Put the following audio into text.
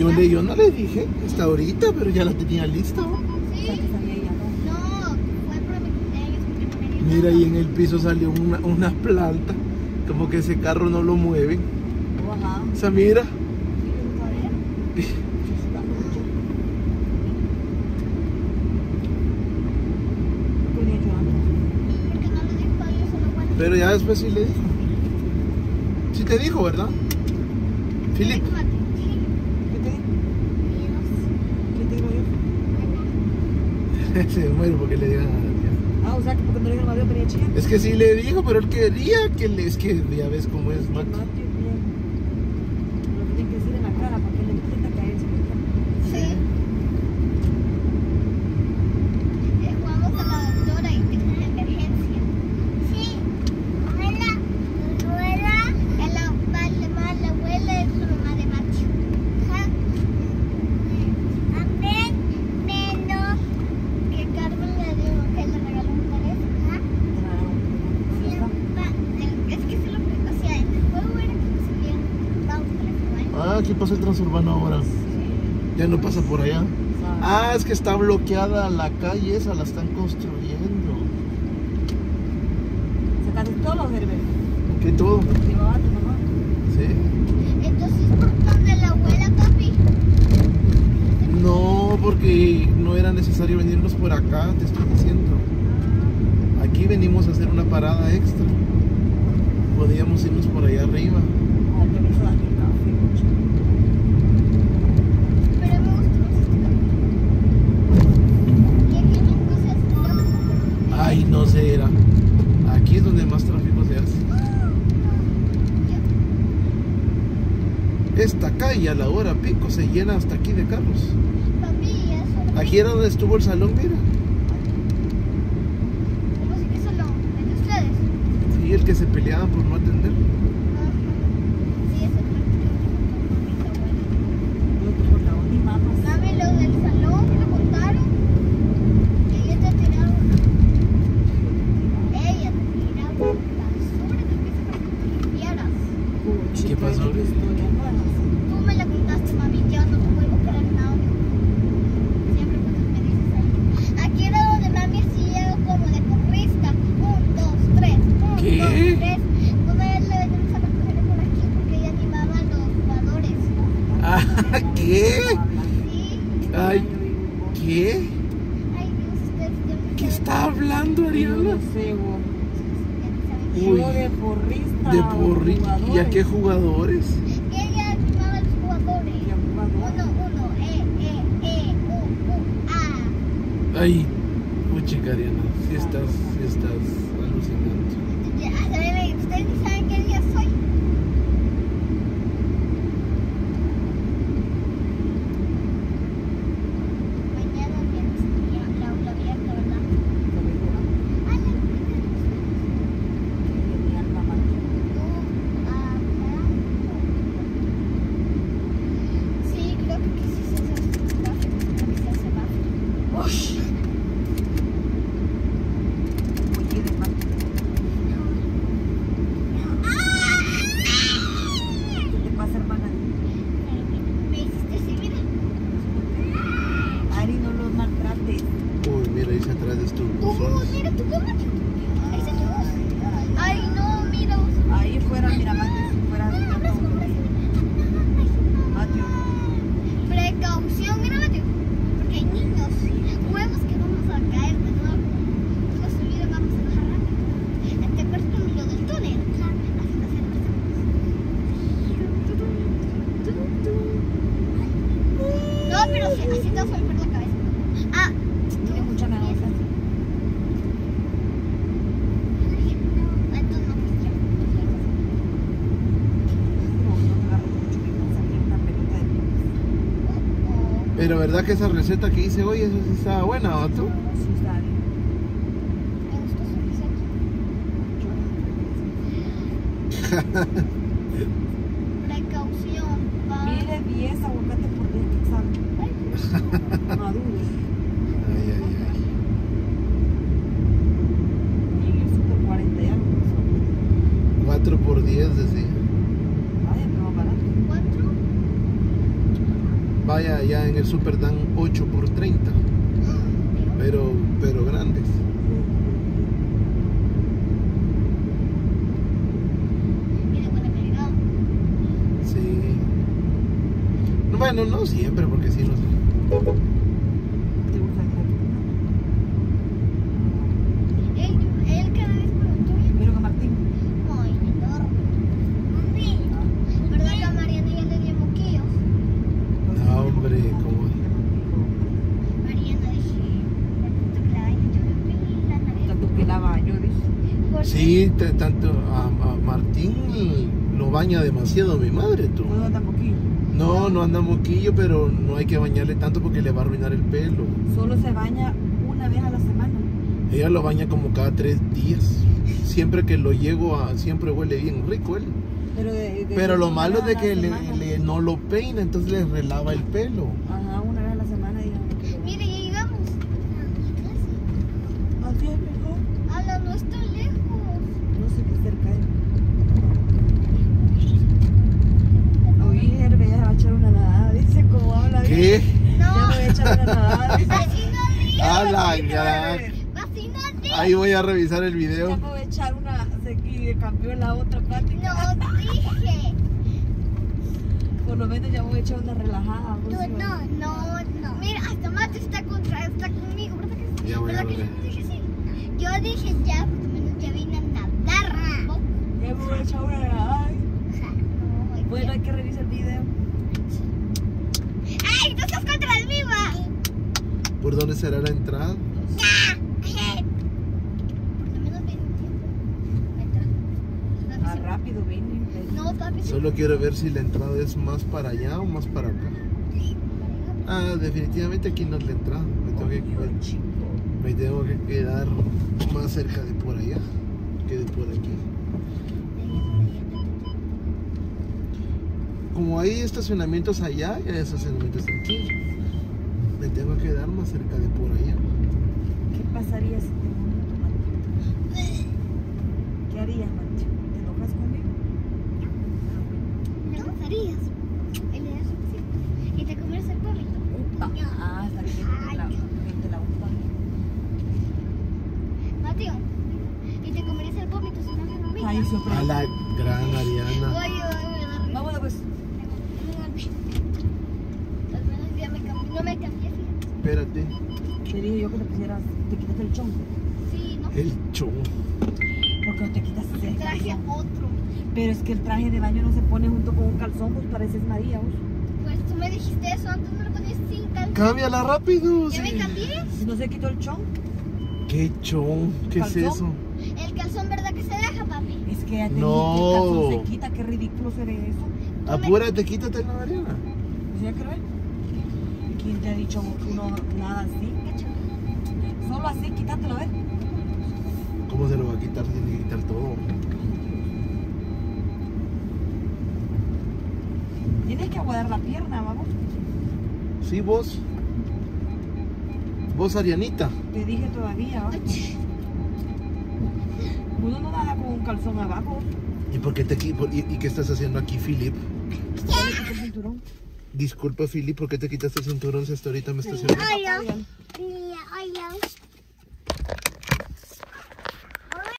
Yo no le dije hasta ahorita, pero ya la tenía lista. ¿No? Sí. No, fue por mi cumpleaños. Mira, ahí en el piso salió una planta. Como que ese carro no lo mueve. Ajá. O sea, mira. Pero ya después sí le dijo. Sí te dijo, ¿verdad? Philip. Se muere porque le digan a la Ah, o sea que porque no le dijeron a Dios venía chica. Es que sí le dijo, pero él quería que le... Es que ya ves cómo es, Mati. Lo tienen que decir en la cara para que le entienda que a él se le entienda. Sí. Vamos a la doctora y tiene una emergencia. Sí. Abuela. La abuela es su mamá de Macho. Menos que Carmen le dio, que le regaló un teléfono. Es que se lo hacía en el juego, era que se habían dado un teléfono. Ah, aquí pasa el transurbano ahora. Ya no pasa por allá. Ah, es que está bloqueada la calle esa, la están construyendo. Sacaste todos los herberos. ¿Qué todo? Llevaba a tu mamá. Sí. Entonces, ¿por dónde la abuela, papi? No, porque no era necesario venirnos por acá, te estoy diciendo. Aquí venimos a hacer una parada extra. Podíamos irnos por allá arriba. Ah, que me hizo daño el café, mucho. Pero me gustó. Y aquí me puse a hacer. Ay, no sé, era. Aquí es donde más tráfico se hace. Esta calle a la hora pico se llena hasta aquí de carros. Papi, eso. Aquí era donde estuvo el salón, mira. ¿Cómo si que solo entre ustedes? Sí, el que se peleaban por no atender. Sí, ese fue Yo te contaba mi mamá. Mami, lo del salón me lo contaron. Que ella te tiraba. Ella te tiraba basura que empieza para que te limpiaras. ¿Qué pasó? Tú me la contaste, mami. Yo no te vuelvo a creer nada. Siempre cuando me dices ahí. Aquí era donde mami hacía como de porrista. 1, 2, 3. 1, ¿Qué? 2, 3. Una vez le venimos a recoger por aquí porque ella animaba a los jugadores. Ah, ¿qué? Sí. Ay, ¿qué? Ay, Dios, ustedes ya me ¿Qué saben. está hablando, Yo Ariana? no sé, vos. Uy, Yo de porrista. de porrista. ¿Y a qué jugadores? Ella animaba a los jugadores. Y a jugadores. 1, 1, Ay, puchica, Ariana, si estás alucinando. Ustedes ni saben qué día soy. Mañana viernes, la aula abierta, ¿verdad? Ay, Mi alma mater. sí, creo que sí se hace tráfico, porque se hace más. Ush. Oye, de parte. ¿Qué te pasa, hermana? Me hiciste así, mira. Ari, no los maltrates. Uy, mira, dice atrás de estos buzones. Mira tu cama. Ahí está tu voz. Ay, no, mira. Ahí fuera, mira, Mati, si fuera Mateo. Precaución, mira, Mateo. Porque hay niños. Huevos que vamos a caer de nuevo. La subida vamos a bajar rápido. ¿Te acuerdas con lo del túnel? Así va a ser más. No, pero así te vas a golpear la cabeza. Ah, Tiene mucha náusea. entonces no, pues ya. No me agarro mucho que me saqué una pelota de tenis. Pero ¿verdad que esa receta que hice hoy, eso sí estaba buena, ¿o tú? Sí, está bien. Me gustó su receta. Precaución, va. Mire, 10 aguacate por 10 que salen. Maduros. Ay, ay, ay. Y en el super 40 y algo. 4 por 10, decía. Vaya, pero más barato. 4. Vaya, allá en el super dan 8 por 30. Pero grandes. Mira, buena calidad. Sí. Bueno, no siempre, porque sí, no sé. ¿Te gusta el Él cada vez preguntó. Mira que Martín. Ay, enorme. Mami, ¿verdad que a Mariana ya le dio moquillos? No, hombre, como... Mariana dije, la puta que la vaina, yo me pedí la nariz. Tanto que la baño, dice. Porque- Sí, tanto a Martín lo baña demasiado mi madre, tú. ¿Puedo andar poquillo? No, no anda moquillo, pero no hay que bañarle tanto porque le va a arruinar el pelo. Solo se baña una vez a la semana. Ella lo baña como cada 3 días. Siempre que lo llego a... Siempre huele bien rico él. Pero lo malo es de que no lo peina, entonces le relava el pelo. Ajá, una vez a la semana, digamos. Mire, ya llegamos. Así es mejor. Ala, no está lejos. No sé qué cerca es. Oye, Herbe, ya va a echar una nadada. Dice cómo habla bien. ¿Qué? Ya me voy a echar una nadada. Dice. Así no digas. A la Así gran. Así no digas. Ahí voy a revisar el Ya video. me voy a echar una. Y cambió la otra práctica. No dije. Por lo menos ya me voy a echar una relajada. Tú no. Mira, hasta Mate está conmigo, ¿verdad que sí? Ya voy a ¿Verdad que ver. yo no dije sí? Yo dije ya, por lo menos ya vine a nadar. Ya me voy a echar una relajada. Ay, Bueno, hay que revisar el video. ¡Ay, tú estás contra el viva! ¿Por dónde será la entrada? Por lo menos ven un tiempo. Ah, rápido, vine. No, papi. Solo quiero ver si la entrada es más para allá o más para acá. Ah, definitivamente aquí no es la entrada. Me tengo que quedar más cerca de por allá que de por aquí. Como hay estacionamientos allá y hay estacionamientos aquí, me tengo que quedar más cerca de por allá. ¿Qué pasaría si te monto, Mateo? ¿Qué harías, Mateo? ¿Te enojas conmigo? ¿Me gustarías? Y le das un sí. Y te comes el vómito. Ah, hasta que te la upa. Mateo, y te comerías el vómito si no me vomito. Ay, sorpresa. A la gran Ariana. Oye, Vámonos, pues. al menos ya me cambié. No me cambié, fíjate. Espérate. Te dije yo que te pusieras, te quitaste el chongo. Sí, ¿no? El chon. Porque no te quitas ese Traje calzón. otro. Pero es que el traje de baño no se pone junto con un calzón, pues pareces María, vos. Pues tú me dijiste eso, antes me lo ponías sin calzón. Cámbiala rápido. ¿Ya me Sí. cambié? ¿No se quitó el chon? ¿Qué chon? ¿Qué es ¿Calzón? eso? El calzón, ¿verdad que se deja, papi? Es que ya te No. dije que el calzón se quita, qué ridículo se ve eso. Apúrate, quítate la Ariana. ¿Sí ya crees? ¿Quién te ha dicho que uno nada así? Solo así, quítatelo, a ver. ¿Cómo se lo va a quitar? Tiene que quitar todo. Tienes que aguadar la pierna, vamos. Sí, vos. Vos, Arianita. Te dije todavía, ¿va? Uno no nada con un calzón abajo. ¿Y por qué y qué estás haciendo aquí, Philip? Ya le quité el cinturón. Disculpa, Philip, ¿por qué te quitaste el cinturón si hasta ahorita me estacioné? Hola. Hola.